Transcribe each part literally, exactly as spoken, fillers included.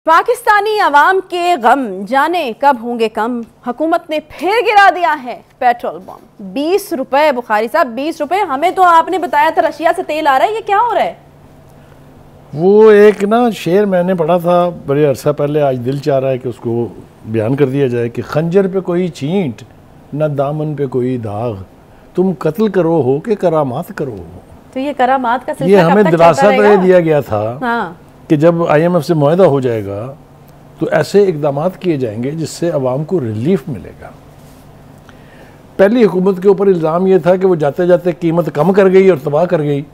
पाकिस्तानी अवाम के गम जाने कब होंगे कम। हुकूमत ने फिर गिरा दिया है पेट्रोल बम। बीस रुपए बुखारी साहब, बीस रुपए। हमें तो आपने बताया था रशिया से तेल आ रहा है, ये क्या हो रहा है? वो एक ना शेर मैंने पढ़ा था बड़े अरसा पहले, आज दिल चाह रहा है कि उसको बयान कर दिया जाए कि खंजर पे कोई चींट न दामन पे कोई दाग, तुम कत्ल करो हो कि करामात करो। तो ये करामात का सिलसिला ये हमें दिलासा तो दिया गया था हाँ। कि जब आईएमएफ से मुआहदा हो जाएगा तो ऐसे इकदाम किए जाएंगे जिससे अवाम को रिलीफ मिलेगा। पहली हुकूमत के ऊपर इल्ज़ाम ये था कि वो जाते जाते कीमत कम कर गई और तबाह कर गई।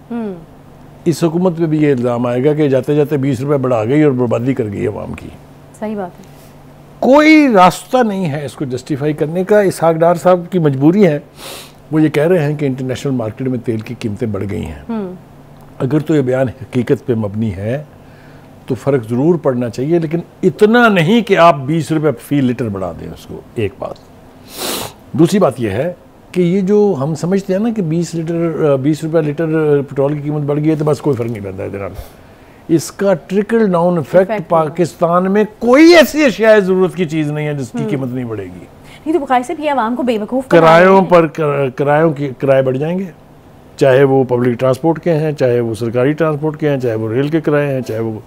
इस हुकूमत पे भी ये इल्ज़ाम आएगा कि जाते जाते बीस रुपए बढ़ा गई और बर्बादी कर गई अवाम की। सही बात है। कोई रास्ता नहीं है इसको जस्टिफाई करने का। इसहाक डार साहब की मजबूरी है, वो ये कह रहे हैं कि इंटरनेशनल मार्केट में तेल की कीमतें बढ़ गई हैं। अगर तो ये बयान हकीकत पे मबनी है तो फ़र्क ज़रूर पड़ना चाहिए, लेकिन इतना नहीं कि आप बीस रुपये फी लीटर बढ़ा दें उसको। एक बात। दूसरी बात यह है कि ये जो हम समझते हैं ना कि बीस लीटर बीस रुपये लीटर पेट्रोल की कीमत बढ़ गई है तो बस कोई फ़र्क नहीं पड़ता है जनाब। इसका ट्रिकल डाउन इफेक्ट पाकिस्तान में कोई ऐसी अशिया ज़रूरत की चीज़ नहीं है जिसकी कीमत नहीं बढ़ेगी। नहीं तो बुखारी साहब, ये आवाम को बेवकूफ़ किरायों पर किरायों की किराए बढ़ जाएंगे, चाहे वो पब्लिक ट्रांसपोर्ट के हैं, चाहे वो सरकारी ट्रांसपोर्ट के हैं, चाहे वो रेल के किराए हैं, चाहे वो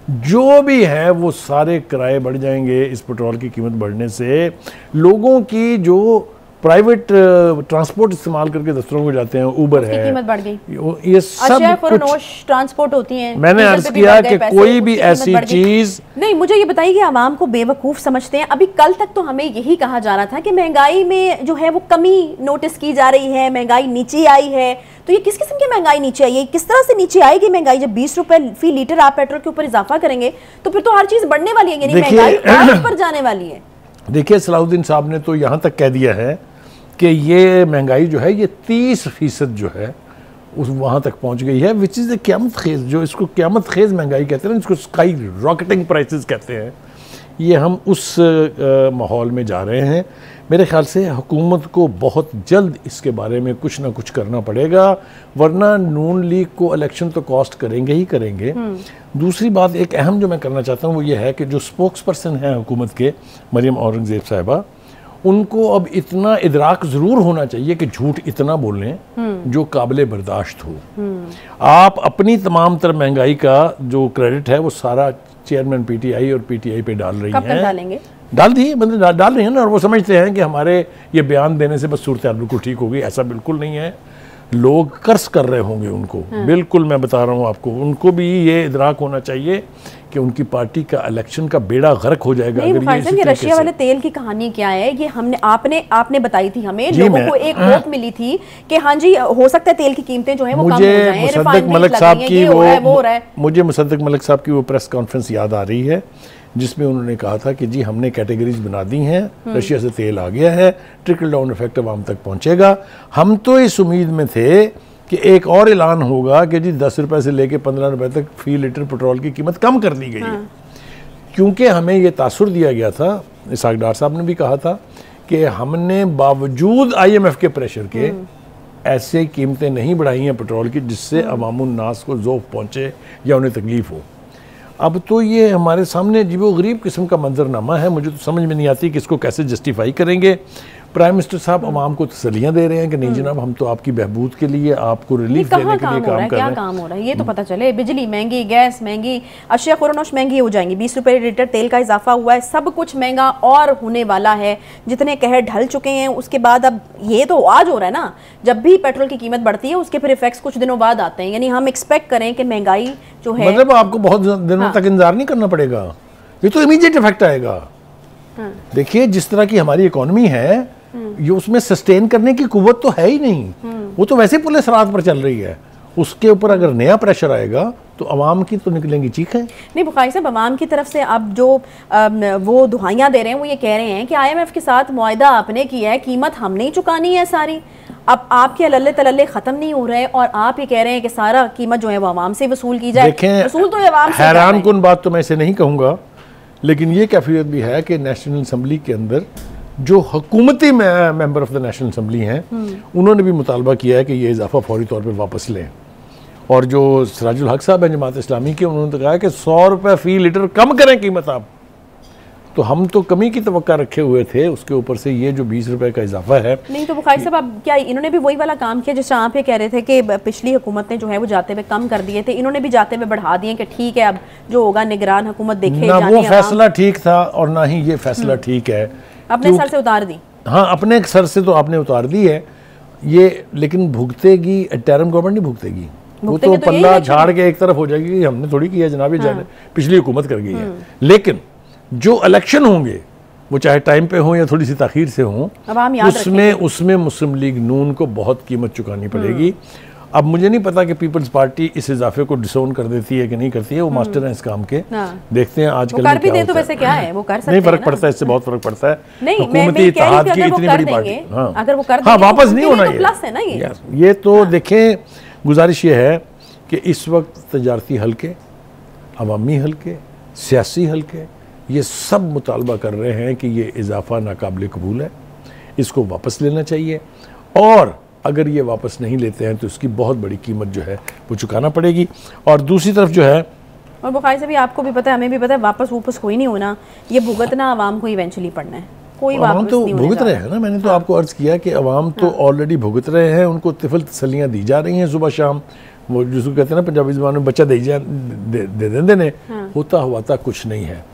जो भी है, वो सारे किराए बढ़ जाएंगे इस पेट्रोल की कीमत बढ़ने से। लोगों की जो प्राइवेट ट्रांसपोर्ट इस्तेमाल करके दफ्तरों को जाते हैं, उबर है, कीमत बढ़ गई। ये सब कुछ ट्रांसपोर्ट होती हैं। मैंने अर्ज किया कि कोई भी ऐसी चीज नहीं। मुझे ये बताइए कि आवाम को बेवकूफ़ समझते हैं। अभी कल तक तो हमें यही कहा जा रहा था कि महंगाई में जो है वो कमी नोटिस की जा रही है, महंगाई नीचे आई है। तो ये किस किस्म की महंगाई नीचे आई है? किस तरह से नीचे आएगी महंगाई? जब बीस रुपए फी लीटर आप पेट्रोल के ऊपर इजाफा करेंगे तो फिर तो हर चीज बढ़ने वाली है, यानी महंगाई और ऊपर जाने वाली है। देखिए, सलाहुद्दीन साहब ने तो यहाँ तक कह दिया है कि ये महंगाई जो है ये तीस फीसद जो है उस वहाँ तक पहुँच गई है, विच इज़ द क़यामत खेज़। जो इसको क़यामत खेज़ महंगाई कहते हैं ना, जिसको स्काई रॉकेटिंग प्राइसेस कहते हैं, ये हम उस माहौल में जा रहे हैं। मेरे ख्याल से हुकूमत को बहुत जल्द इसके बारे में कुछ ना कुछ करना पड़ेगा, वरना नून लीग को इलेक्शन तो कॉस्ट करेंगे ही करेंगे। दूसरी बात एक अहम जो मैं करना चाहता हूँ वो ये है कि जो स्पोक्स पर्सन है हुकूमत के, मरियम औरंगज़ेब साहिबा, उनको अब इतना इदराक ज़रूर होना चाहिए कि झूठ इतना बोलें जो काबिल बर्दाश्त हो। आप अपनी तमाम तर महंगाई का जो क्रेडिट है वो सारा चेयरमैन पीटीआई और पीटीआई पे डाल रही हैं। डालेंगे? डाल दिए, मतलब डाल, डाल रही हैं ना, और वो समझते हैं कि हमारे ये बयान देने से बस सूरत हाल बिल्कुल ठीक होगी। ऐसा बिल्कुल नहीं है। लोग कर्ज कर रहे होंगे उनको। हाँ। बिल्कुल मैं बता रहा हूँ आपको, उनको भी ये इदराक होना चाहिए कि उनकी पार्टी का इलेक्शन का बेड़ा गर्क हो जाएगा। नहीं, अगर ये रशिया वाले तेल की कहानी क्या है, ये हमने आपने आपने बताई थी हमें, लोगों को एक होप मिली थी कि हाँ जी हो सकता है तेल की कीमतें जो है वो कम हो जाएं। मुसद्दक मलिक साहब की वो मुझे मुसद्दक मलिक साहब की वो प्रेस कॉन्फ्रेंस याद आ रही है जिसमें उन्होंने कहा था कि जी हमने कैटेगरीज बना दी हैं, रशिया से तेल आ गया है, ट्रिकल डाउन इफेक्ट आवाम तक पहुंचेगा। हम तो इस उम्मीद में थे कि एक और ऐलान होगा कि जी दस रुपए से लेके पंद्रह रुपए तक फी लीटर पेट्रोल की कीमत कम कर दी गई है। हाँ। क्योंकि हमें ये तासुर दिया गया था, इसहाक डार साहब ने भी कहा था कि हमने बावजूद आईएमएफ के प्रेशर के ऐसे कीमतें नहीं बढ़ाई हैं पेट्रोल की जिससे अवामुन नास को ज़ौक़ पहुँचे या उन्हें तकलीफ हो। अब तो ये हमारे सामने अजीबो गरीब किस्म का मंजरनामा है। मुझे तो समझ में नहीं आती कि इसको कैसे जस्टिफाई करेंगे। प्राइम मिनिस्टर साहब अवाम को तसल्लियां दे रहे हैं कि नहीं जनाब, हम तो आपकी बहबूद के लिए, आपको रिलीफ देने के लिए काम कर रहे हैं। क्या काम हो रहा है ये तो पता चले। बिजली महंगी, गैस महंगी, अशिया खुरानोश महंगी हो जाएंगी। बीस रुपए लीटर तेल का इजाफा हुआ है, सब कुछ महंगा और होने वाला है। जितने कहर ढल चुके हैं उसके बाद अब ये तो आज हो रहा है ना, जब भी पेट्रोल की कीमत बढ़ती है उसके फिर इफेक्ट्स कुछ दिनों बाद आते हैं। यानी हम एक्सपेक्ट करें कि महंगाई जो है, मतलब आपको बहुत दिनों तक इंतजार नहीं करना पड़ेगा, ये तो इमीडिएट इफेक्ट आएगा। देखिए, जिस तरह की हमारी इकोनॉमी है ये उसमें सस्टेन करने की कुव्वत तो है ही नहीं। वो तो वैसे पुलिस रात पर चल रही है, उसके ऊपर अगर नया प्रेशर आएगा तो अवाम की तो निकलेंगी चीखें। नहीं बुखारी साहब, अवाम की तरफ से अब जो आ, वो दुहाइयाँ दे रहे हैं वो ये कह रहे हैं कि आईएमएफ के साथ मुआहदा आपने किया है, कीमत हमने ही चुकानी है सारी। अब आपके लल्ले तलल्ले खत्म नहीं हो रहे और आप ये कह रहे हैं कि सारा कीमत जो है वो अवाम से वसूल की जाए। वसूल तो अवाम से। हैरान कुन बात तो मैं इसे नहीं कहूँगा, लेकिन ये कैफियत भी है कि नेशनल असम्बली के अंदर जो हुकूमती member of the national assembly हैं उन्होंने भी मुतालबा किया है कि ये इजाफा फौरी तौर पर वापस लें। और जो सिराजुल हक साहब हैं जमात इस्लामी के, उन्होंने तो कहा कि सौ रुपये फी लीटर कम करें कीमत आप। तो हम तो कमी की तवक्का रखे हुए थे, उसके ऊपर से ये जो बीस रुपए का इजाफा है। नहीं तो बुखारी साहब, अब क्या इन्होंने भी वही वाला काम किया जैसे आप ये कह रहे थे कि पिछली हुकूमत ने जो है वो जाते हुए कम कर दिए थे, इन्होंने भी जाते हुए बढ़ा दिए कि ठीक है अब जो होगा निगरान हुकूमत देखे। ना वो फैसला ठीक था और ना ही ये फैसला ठीक है। अपने सर से उतार दी। हाँ, अपने सर से तो आपने उतार दी है ये, लेकिन भुगतेगी टैरम गवर्नमेंट नहीं भुगतेगी, वो तो पल्ला झाड़ के एक तरफ हो जाएगी, हमने थोड़ी किया जनाब, जाने पिछली हुकूमत कर गई है। लेकिन जो इलेक्शन होंगे वो चाहे टाइम पे हो या थोड़ी सी ताखीर से हो, उसमें उसमें मुस्लिम लीग नून को बहुत कीमत चुकानी पड़ेगी। अब मुझे नहीं पता कि पीपल्स पार्टी इस इजाफे को डिसोन कर देती है कि नहीं करती है, वो मास्टर हैं इस काम के। देखते हैं आजकल कर भी दे तो वैसे क्या है, वो कर सकते हैं। नहीं, फर्क पड़ता है, इससे बहुत फर्क पड़ता है। नहीं, हुकूमती इत्तेहाद की इतनी बड़ी पार्टी, हाँ, अगर वो कर हाँ, वापस नहीं होना ये। ये तो देखें, गुजारिश ये है कि इस वक्त तजारती हल्के, अवामी हल्के, सियासी हल्के, ये सब मुतालबा कर रहे हैं कि ये इजाफा नाकाबिल कबूल है, इसको वापस लेना चाहिए, और अगर ये वापस नहीं लेते हैं तो इसकी बहुत बड़ी कीमत जो है वो चुकाना पड़ेगी। और दूसरी तरफ जो है, और बुखारी से भी आपको भी पता है, हमें भी पता है, वापस वापस कोई नहीं होना, ये भुगतना आवाम को इवेंचुअली पड़ना है, कोई वापस तो नहीं भुगत रहे हैं ना। मैंने तो हाँ। आपको अर्ज किया कि अवाम तो ऑलरेडी भुगत रहे हैं, उनको तिफल तसलियाँ दी जा रही हैं सुबह शाम, वो जिसको कहते हैं ना पंजाबी ज़बान में बच्चा दे जा दे दें देने, होता हुआ था कुछ नहीं है।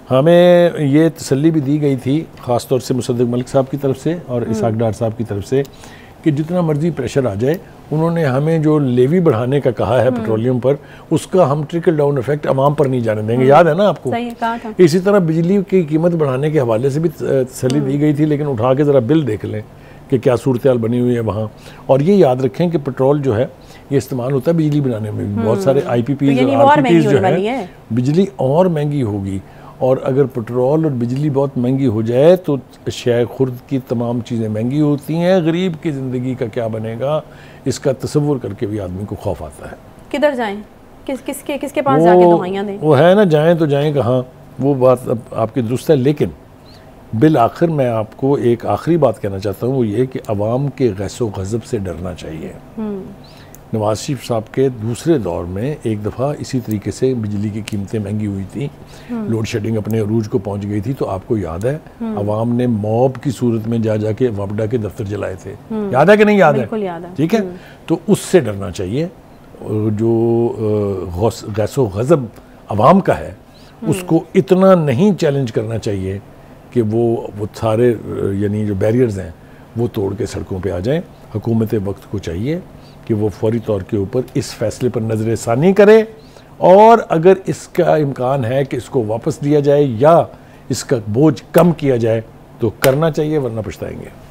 हमें ये तसल्ली भी दी गई थी ख़ास तौर से मुसद्दिक मलिक साहब की तरफ से और इसाक डार साहब की तरफ से कि जितना मर्जी प्रेशर आ जाए, उन्होंने हमें जो लेवी बढ़ाने का कहा है पेट्रोलियम पर, उसका हम ट्रिकल डाउन इफेक्ट अवाम पर नहीं जाने देंगे। याद है ना आपको? सही कहा था। इसी तरह बिजली की कीमत बढ़ाने के हवाले से भी तसल्ली दी गई थी, लेकिन उठा के ज़रा बिल देख लें कि क्या सूरत हाल बनी हुई है वहाँ। और ये याद रखें कि पेट्रोल जो है ये इस्तेमाल होता है बिजली बनाने में भी, बहुत सारे आई पी पीज़ और आर पी पीज़ जो है, बिजली और महंगी होगी। और अगर पेट्रोल और बिजली बहुत महंगी हो जाए तो शय खुर्द की तमाम चीज़ें महंगी होती हैं, गरीब की ज़िंदगी का क्या बनेगा, इसका तसव्वुर करके भी आदमी को खौफ आता है। किधर जाएं, किस किसके किसके पास जाके दवाइयाँ दें? वो है ना, जाएं तो जाएं कहाँ, वो बात अब आपकी दुरुस्त है। लेकिन बिल आखिर मैं आपको एक आखिरी बात कहना चाहता हूँ, वो ये कि अवाम के गैसो गज़ब से डरना चाहिए। नवाज शरीफ साहब के दूसरे दौर में एक दफ़ा इसी तरीके से बिजली की कीमतें महंगी हुई थी, लोड शेडिंग अपने अरूज को पहुंच गई थी, तो आपको याद है अवाम ने मॉब की सूरत में जा जाके वापडा के दफ्तर जलाए थे। याद है कि नहीं याद है? ठीक है, तो उससे डरना चाहिए। जो गैसो गज़ब अवाम का है उसको इतना नहीं चैलेंज करना चाहिए कि वो वो सारे यानी जो बैरियर्स हैं वो तोड़ के सड़कों पे आ जाएं। हुकूमत वक्त को चाहिए कि वो फौरी तौर के ऊपर इस फैसले पर नज़र षानी करे, और अगर इसका इम्कान है कि इसको वापस लिया जाए या इसका बोझ कम किया जाए तो करना चाहिए, वरना पछताएंगे।